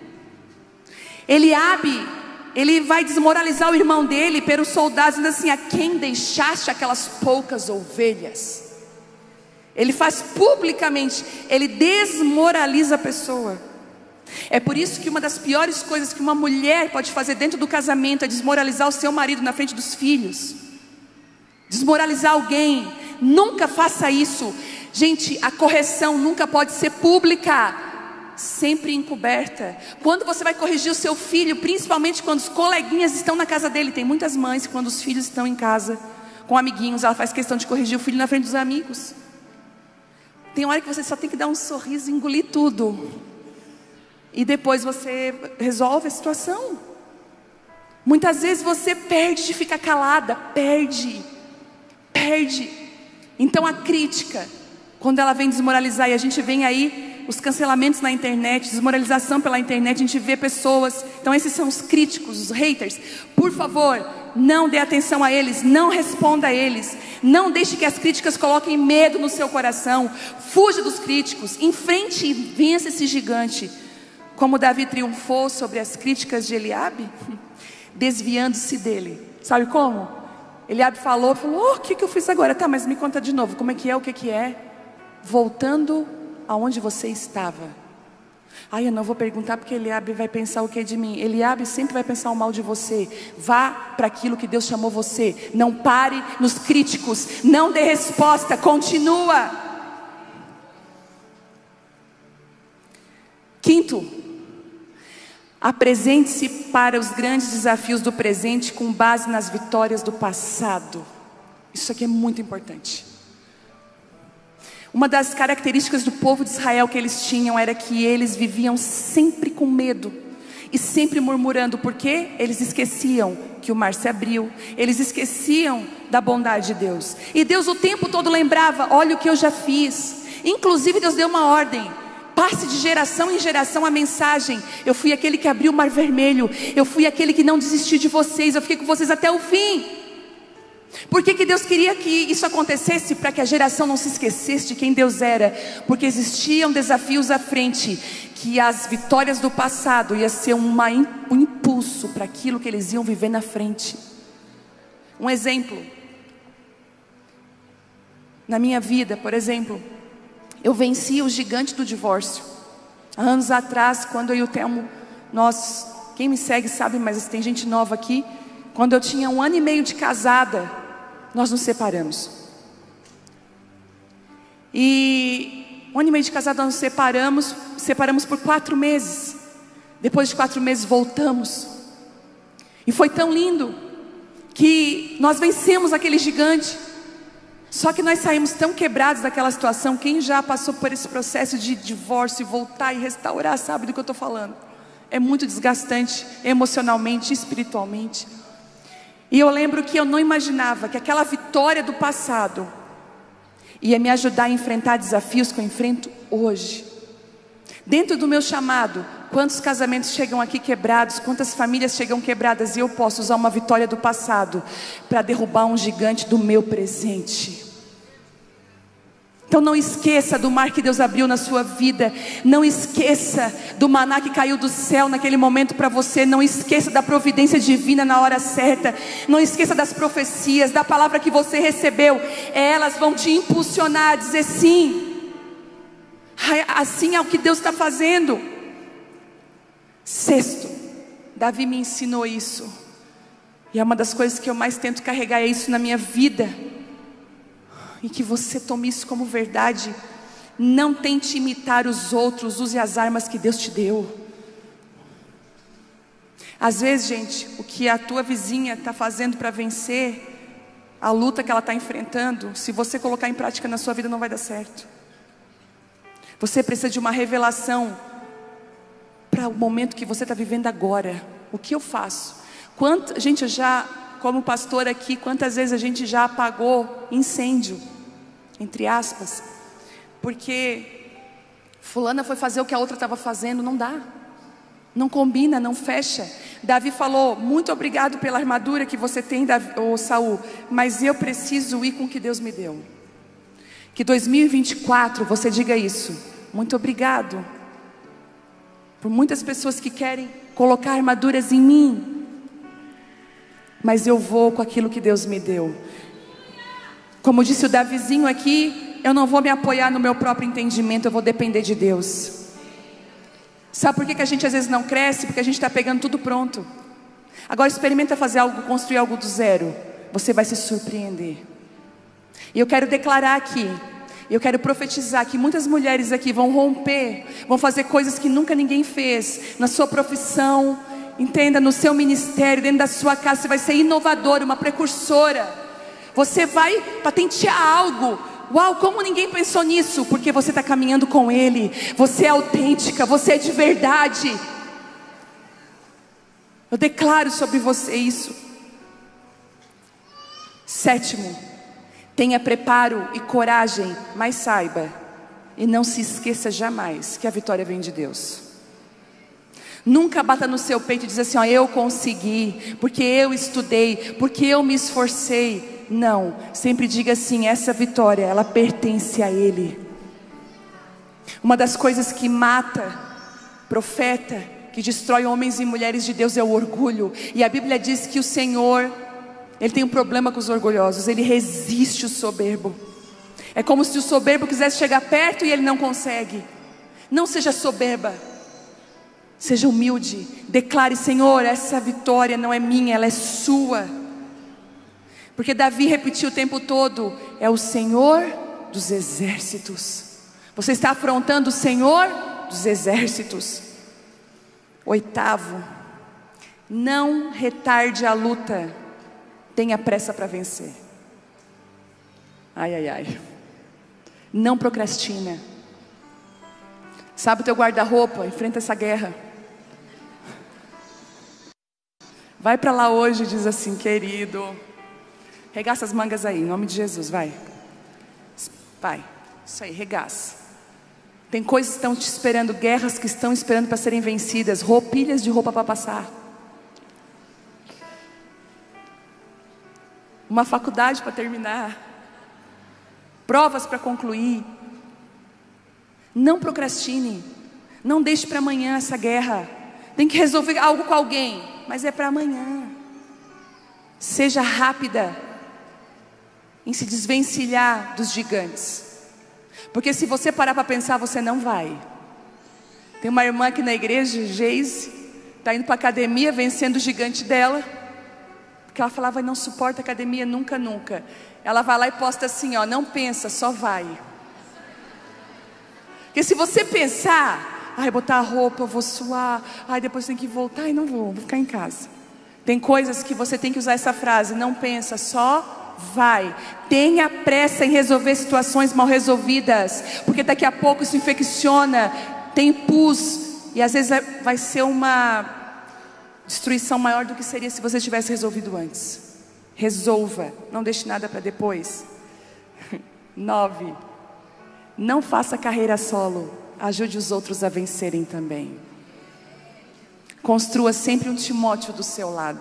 Eliabe, ele vai desmoralizar o irmão dele pelos soldados, dizendo assim, a quem deixaste aquelas poucas ovelhas? Ele faz publicamente, ele desmoraliza a pessoa. É por isso que uma das piores coisas que uma mulher pode fazer dentro do casamento é desmoralizar o seu marido na frente dos filhos. Desmoralizar alguém, nunca faça isso. Gente, a correção nunca pode ser pública, sempre encoberta. Quando você vai corrigir o seu filho, principalmente quando os coleguinhas estão na casa dele. Tem muitas mães que quando os filhos estão em casa com amiguinhos, ela faz questão de corrigir o filho na frente dos amigos. Tem hora que você só tem que dar um sorriso e engolir tudo. E depois você resolve a situação. Muitas vezes você perde de ficar calada. Perde. Perde. Então a crítica, quando ela vem desmoralizar, e a gente vem aí os cancelamentos na internet, desmoralização pela internet, a gente vê pessoas. Então esses são os críticos, os haters. Por favor, não dê atenção a eles, não responda a eles. Não deixe que as críticas coloquem medo no seu coração. Fuja dos críticos, enfrente e vença esse gigante. Como Davi triunfou sobre as críticas de Eliabe, desviando-se dele. Sabe como? Eliabe falou, falou, oh, o que, que eu fiz agora? Tá, mas me conta de novo, como é que é, o que, que é? Voltando aonde você estava. Ai, eu não vou perguntar porque Eliabe vai pensar o que de mim. Eliabe sempre vai pensar o mal de você. Vá para aquilo que Deus chamou você. Não pare nos críticos. Não dê resposta, continua. Quinto, apresente-se para os grandes desafios do presente com base nas vitórias do passado. Isso aqui é muito importante. Uma das características do povo de Israel que eles tinham era que eles viviam sempre com medo. e sempre murmurando, porque eles esqueciam que o mar se abriu, eles esqueciam da bondade de Deus. E Deus o tempo todo lembrava: olha o que eu já fiz. Inclusive Deus deu uma ordem: passe de geração em geração a mensagem: eu fui aquele que abriu o mar vermelho, eu fui aquele que não desisti de vocês, eu fiquei com vocês até o fim. Por que que Deus queria que isso acontecesse? Para que a geração não se esquecesse de quem Deus era. Porque existiam desafios à frente, que as vitórias do passado ia ser uma, um impulso para aquilo que eles iam viver na frente. Um exemplo, na minha vida, por exemplo, eu venci o gigante do divórcio. Há anos atrás, quando eu e o Telmo, nós, quem me segue sabe, mas tem gente nova aqui. Quando eu tinha um ano e meio de casada, nós nos separamos. E um ano e meio de casada nós nos separamos, separamos por quatro meses. Depois de quatro meses voltamos. E foi tão lindo que nós vencemos aquele gigante. Só que nós saímos tão quebrados daquela situação. Quem já passou por esse processo de divórcio e voltar e restaurar sabe do que eu estou falando. É muito desgastante, emocionalmente, espiritualmente. E eu lembro que eu não imaginava que aquela vitória do passado ia me ajudar a enfrentar desafios que eu enfrento hoje. Dentro do meu chamado, quantos casamentos chegam aqui quebrados, quantas famílias chegam quebradas, e eu posso usar uma vitória do passado para derrubar um gigante do meu presente. Então não esqueça do mar que Deus abriu na sua vida. Não esqueça do maná que caiu do céu naquele momento para você. Não esqueça da providência divina na hora certa. Não esqueça das profecias, da palavra que você recebeu. Elas vão te impulsionar a dizer sim. Assim é o que Deus está fazendo. Sexto, Davi me ensinou isso. E é uma das coisas que eu mais tento carregar, é isso na minha vida. E que você tome isso como verdade. Não tente imitar os outros, use as armas que Deus te deu. Às vezes, gente, o que a tua vizinha está fazendo para vencer a luta que ela está enfrentando, se você colocar em prática na sua vida, não vai dar certo. Você precisa de uma revelação para o momento que você está vivendo agora. O que eu faço? Quanto, gente, eu já... como pastor aqui, quantas vezes a gente já apagou incêndio, entre aspas, porque fulana foi fazer o que a outra estava fazendo. Não dá, não combina, não fecha. Davi falou: muito obrigado pela armadura que você tem, Davi, oh, Saul, mas eu preciso ir com o que Deus me deu. Que dois mil e vinte e quatro você diga isso: muito obrigado por muitas pessoas que querem colocar armaduras em mim, mas eu vou com aquilo que Deus me deu. Como disse o Davizinho aqui, eu não vou me apoiar no meu próprio entendimento, eu vou depender de Deus. Sabe por que que a gente às vezes não cresce? Porque a gente está pegando tudo pronto. Agora experimenta fazer algo, construir algo do zero. Você vai se surpreender. E eu quero declarar aqui, eu quero profetizar que muitas mulheres aqui vão romper, vão fazer coisas que nunca ninguém fez, na sua profissão, entenda, no seu ministério, dentro da sua casa. Você vai ser inovadora, uma precursora. Você vai patentear algo. Uau, como ninguém pensou nisso? Porque você está caminhando com Ele. Você é autêntica, você é de verdade. Eu declaro sobre você isso. Sétimo, tenha preparo e coragem, mas saiba, e não se esqueça jamais, que a vitória vem de Deus. Nunca bata no seu peito e diz assim: ó, eu consegui, porque eu estudei, porque eu me esforcei. Não, sempre diga assim: essa vitória, ela pertence a Ele. Uma das coisas que mata profeta, que destrói homens e mulheres de Deus, é o orgulho. E a Bíblia diz que o Senhor, Ele tem um problema com os orgulhosos. Ele resiste o soberbo. É como se o soberbo quisesse chegar perto e ele não consegue. Não seja soberba, seja humilde. Declare: Senhor, essa vitória não é minha, ela é sua. Porque Davi repetiu o tempo todo: é o Senhor dos exércitos. Você está afrontando o Senhor dos exércitos. Oitavo, não retarde a luta, tenha pressa para vencer. Ai, ai, ai. Não procrastina. Sabe o teu guarda-roupa? Enfrenta essa guerra. Vai para lá hoje e diz assim: querido, regaça as mangas aí, em nome de Jesus, vai. Vai, isso aí, regaça. Tem coisas que estão te esperando, guerras que estão esperando para serem vencidas, roupilhas de roupa para passar, uma faculdade para terminar, provas para concluir. Não procrastine, não deixe para amanhã essa guerra. Tem que resolver algo com alguém, mas é para amanhã. Seja rápida em se desvencilhar dos gigantes, porque se você parar para pensar, você não vai. Tem uma irmã aqui na igreja, Geise, está indo para a academia, vencendo o gigante dela, porque ela falava: não suporta academia nunca, nunca. Ela vai lá e posta assim, ó: não pensa, só vai. Porque se você pensar, ai, botar a roupa, eu vou suar, ai, depois tem que voltar, ai, não vou, vou ficar em casa. Tem coisas que você tem que usar essa frase: não pensa, só vai. Tenha pressa em resolver situações mal resolvidas, porque daqui a pouco isso infecciona, tem pus, e às vezes vai ser uma destruição maior do que seria se você tivesse resolvido antes. Resolva, não deixe nada para depois. Nove, não faça carreira solo, ajude os outros a vencerem também. Construa sempre um Timóteo do seu lado.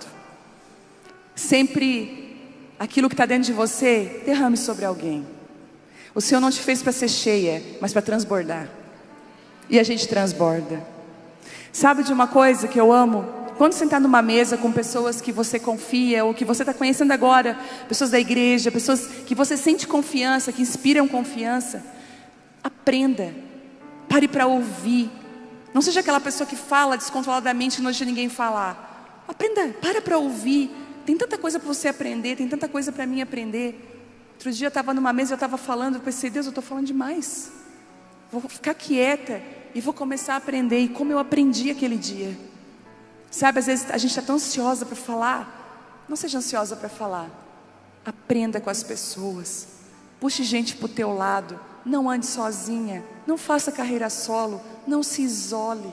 Sempre aquilo que está dentro de você, derrame sobre alguém. O Senhor não te fez para ser cheia, mas para transbordar. E a gente transborda. Sabe de uma coisa que eu amo? Quando você está numa mesa com pessoas que você confia, ou que você está conhecendo agora, pessoas da igreja, pessoas que você sente confiança, que inspiram confiança, aprenda, pare para ouvir. Não seja aquela pessoa que fala descontroladamente e não deixa ninguém falar. Aprenda, para para ouvir. Tem tanta coisa para você aprender, tem tanta coisa para mim aprender. Outro dia eu estava numa mesa, eu estava falando, eu pensei: Deus, eu estou falando demais. Vou ficar quieta e vou começar a aprender. E como eu aprendi aquele dia. Sabe, às vezes a gente está tão ansiosa para falar. Não seja ansiosa para falar. Aprenda com as pessoas. Puxe gente para o teu lado. Não ande sozinha. Não faça carreira solo. Não se isole.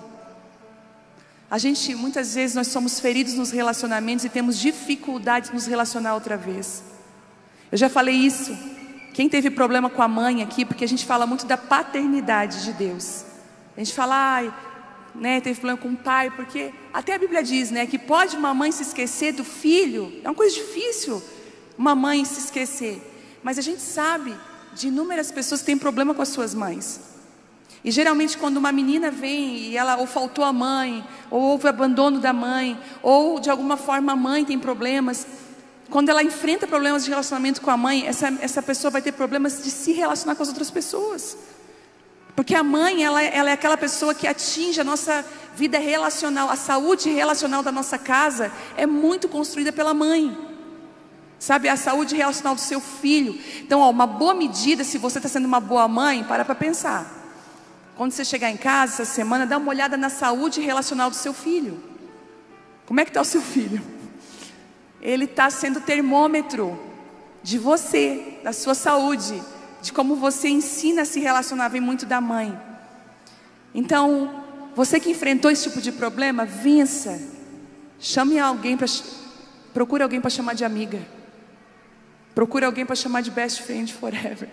A gente, muitas vezes, nós somos feridos nos relacionamentos e temos dificuldade de nos relacionar outra vez. Eu já falei isso. Quem teve problema com a mãe aqui, porque a gente fala muito da paternidade de Deus. A gente fala, ai, né, teve problema com o pai, porque até a Bíblia diz, né, que pode uma mãe se esquecer do filho. É uma coisa difícil, uma mãe se esquecer. Mas a gente sabe de inúmeras pessoas que têm problema com as suas mães. E geralmente quando uma menina vem e ela ou faltou a mãe, ou houve abandono da mãe, ou de alguma forma a mãe tem problemas, quando ela enfrenta problemas de relacionamento com a mãe, essa, essa pessoa vai ter problemas de se relacionar com as outras pessoas. Porque a mãe, ela, ela é aquela pessoa que atinge a nossa vida relacional. A saúde relacional da nossa casa é muito construída pela mãe. Sabe, a saúde relacional do seu filho. Então, ó, uma boa medida, se você está sendo uma boa mãe, para para pensar. Quando você chegar em casa essa semana, dá uma olhada na saúde relacional do seu filho. Como é que está o seu filho? Ele está sendo termômetro de você, da sua saúde, de como você ensina a se relacionar, vem muito da mãe. Então, você que enfrentou esse tipo de problema, vença. Chame alguém para, procure alguém para chamar de amiga. Procure alguém para chamar de best friend forever.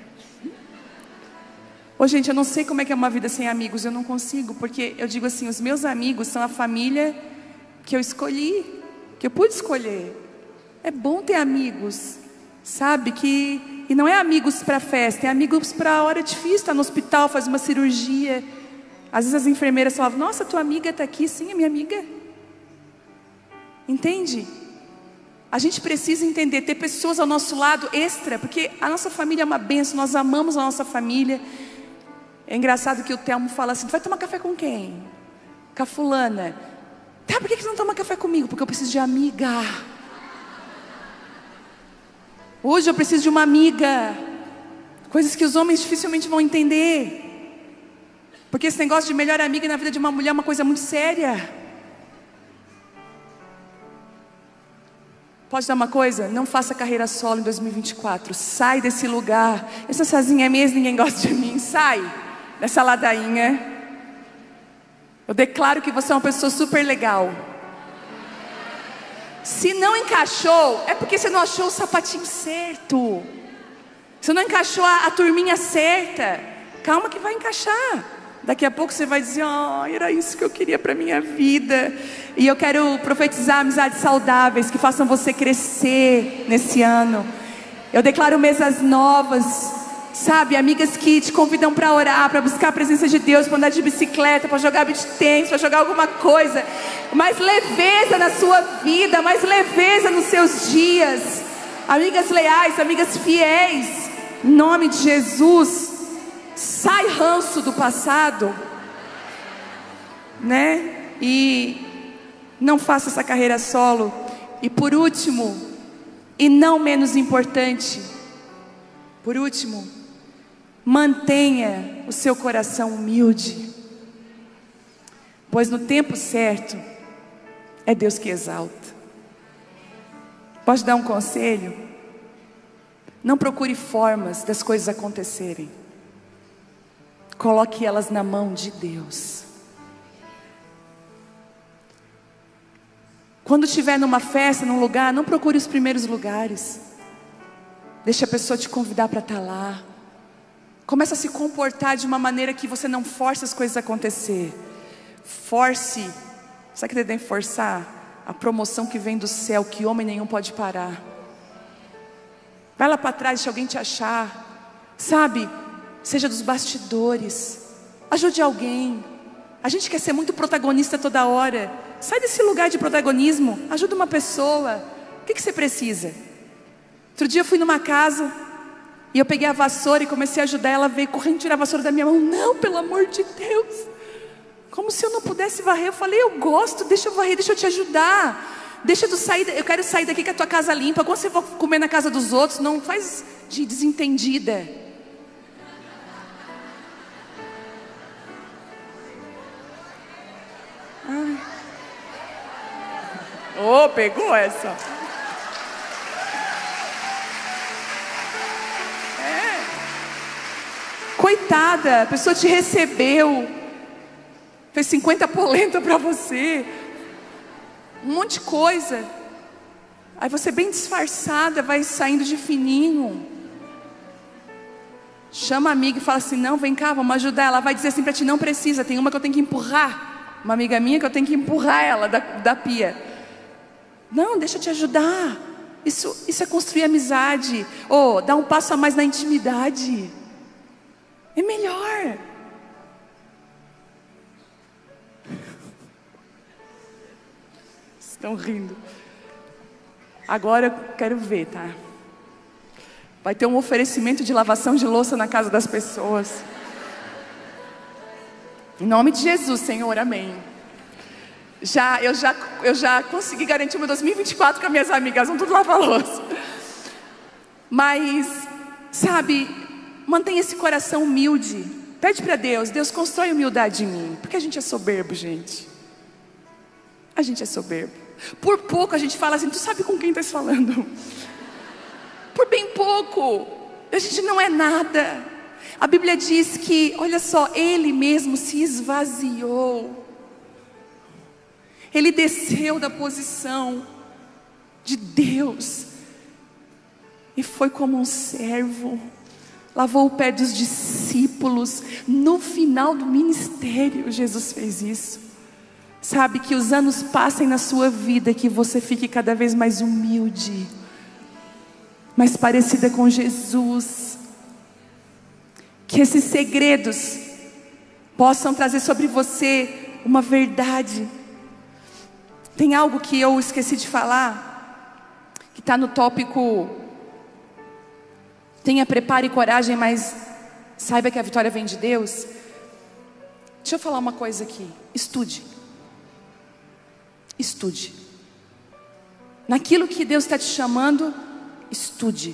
Ô gente, eu não sei como é que é uma vida sem amigos, eu não consigo, porque eu digo assim, os meus amigos são a família que eu escolhi, que eu pude escolher. É bom ter amigos, sabe, que, e não é amigos para festa, é amigos para a hora difícil, está no hospital, faz uma cirurgia. Às vezes as enfermeiras falavam, nossa, tua amiga está aqui. Sim, é minha amiga. Entende? A gente precisa entender, ter pessoas ao nosso lado extra, porque a nossa família é uma bênção, nós amamos a nossa família. É engraçado que o Telmo fala assim, tu vai tomar café com quem? Com a fulana. Tá, por que você não toma café comigo? Porque eu preciso de amiga. Hoje eu preciso de uma amiga. Coisas que os homens dificilmente vão entender. Porque esse negócio de melhor amiga na vida de uma mulher é uma coisa muito séria. Pode dar uma coisa? Não faça carreira solo em dois mil e vinte e quatro. Sai desse lugar. Eu sou sozinha mesmo, ninguém gosta de mim. Sai dessa ladainha. Eu declaro que você é uma pessoa super legal. Se não encaixou, é porque você não achou o sapatinho certo. Você não encaixou a, a turminha certa. Calma que vai encaixar. Daqui a pouco você vai dizer, oh, era isso que eu queria para minha vida. E eu quero profetizar amizades saudáveis que façam você crescer nesse ano. Eu declaro mesas novas, sabe, amigas que te convidam para orar, para buscar a presença de Deus, para andar de bicicleta, para jogar beach tennis, para jogar alguma coisa. Mais leveza na sua vida, mais leveza nos seus dias. Amigas leais, amigas fiéis, em nome de Jesus. Sai ranço do passado, né? E não faça essa carreira solo. E por último, e não menos importante, por último, mantenha o seu coração humilde, pois no tempo certo é Deus que exalta. Pode dar um conselho? Não procure formas das coisas acontecerem. Coloque elas na mão de Deus. Quando estiver numa festa, num lugar, não procure os primeiros lugares. Deixe a pessoa te convidar para estar lá. Comece a se comportar de uma maneira que você não force as coisas a acontecer. Force, sabe o que tem que forçar? A promoção que vem do céu, que homem nenhum pode parar. Vai lá para trás, deixa alguém te achar. Sabe? Seja dos bastidores. Ajude alguém. A gente quer ser muito protagonista toda hora. Sai desse lugar de protagonismo. Ajuda uma pessoa. O que, que você precisa? Outro dia eu fui numa casa e eu peguei a vassoura e comecei a ajudar. Ela veio correndo tirar a vassoura da minha mão. Não, pelo amor de Deus. Como se eu não pudesse varrer. Eu falei, eu gosto, deixa eu varrer, deixa eu te ajudar. Deixa eu sair, eu quero sair daqui com a tua casa limpa. Quando você for comer na casa dos outros, não faz de desentendida. Oh, pegou essa. É. Coitada, a pessoa te recebeu, fez cinquenta polenta para você, um monte de coisa. Aí você bem disfarçada vai saindo de fininho. Chama a amiga e fala assim, não, vem cá, vamos ajudar. Ela vai dizer assim para ti, não precisa, tem uma que eu tenho que empurrar. Uma amiga minha que eu tenho que empurrar ela da, da pia. Não, deixa eu te ajudar. Isso, isso é construir amizade. Ou oh, dar um passo a mais na intimidade. É melhor. Estão rindo. Agora eu quero ver, tá? Vai ter um oferecimento de lavação de louça na casa das pessoas. Em nome de Jesus, Senhor, amém. Já, eu, já, eu já consegui garantir o meu dois mil e vinte e quatro com as minhas amigas, vão tudo lavar louça. Mas, sabe, mantenha esse coração humilde. Pede para Deus, Deus constrói humildade em mim. Porque a gente é soberbo, gente. A gente é soberbo. Por pouco a gente fala assim, tu sabe com quem estás falando? Por bem pouco. A gente não é nada. A Bíblia diz que, olha só, Ele mesmo se esvaziou. Ele desceu da posição de Deus e foi como um servo, lavou o pé dos discípulos. No final do ministério, Jesus fez isso. Sabe, que os anos passem na sua vida, que você fique cada vez mais humilde, mais parecida com Jesus. Que esses segredos possam trazer sobre você uma verdade. Tem algo que eu esqueci de falar, que está no tópico: tenha preparo e coragem, mas saiba que a vitória vem de Deus. Deixa eu falar uma coisa aqui. Estude. Estude. Naquilo que Deus está te chamando, estude.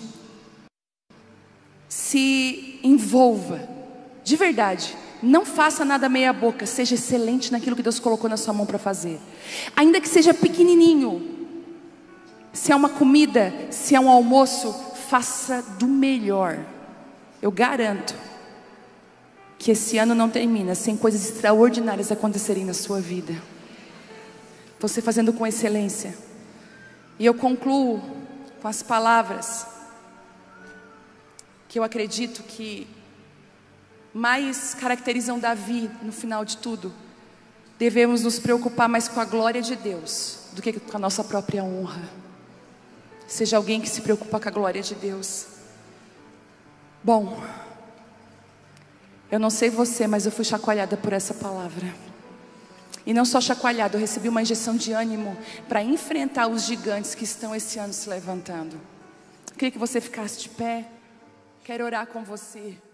Se envolva. De verdade. Não faça nada meia boca. Seja excelente naquilo que Deus colocou na sua mão para fazer. Ainda que seja pequenininho. Se é uma comida, se é um almoço, faça do melhor. Eu garanto que esse ano não termina sem coisas extraordinárias acontecerem na sua vida. Você fazendo com excelência. E eu concluo com as palavras que eu acredito que mais caracterizam Davi no final de tudo. Devemos nos preocupar mais com a glória de Deus do que com a nossa própria honra. Seja alguém que se preocupa com a glória de Deus. Bom, eu não sei você, mas eu fui chacoalhada por essa palavra. E não só chacoalhada, eu recebi uma injeção de ânimo para enfrentar os gigantes que estão esse ano se levantando. Eu queria que você ficasse de pé. Quero orar com você.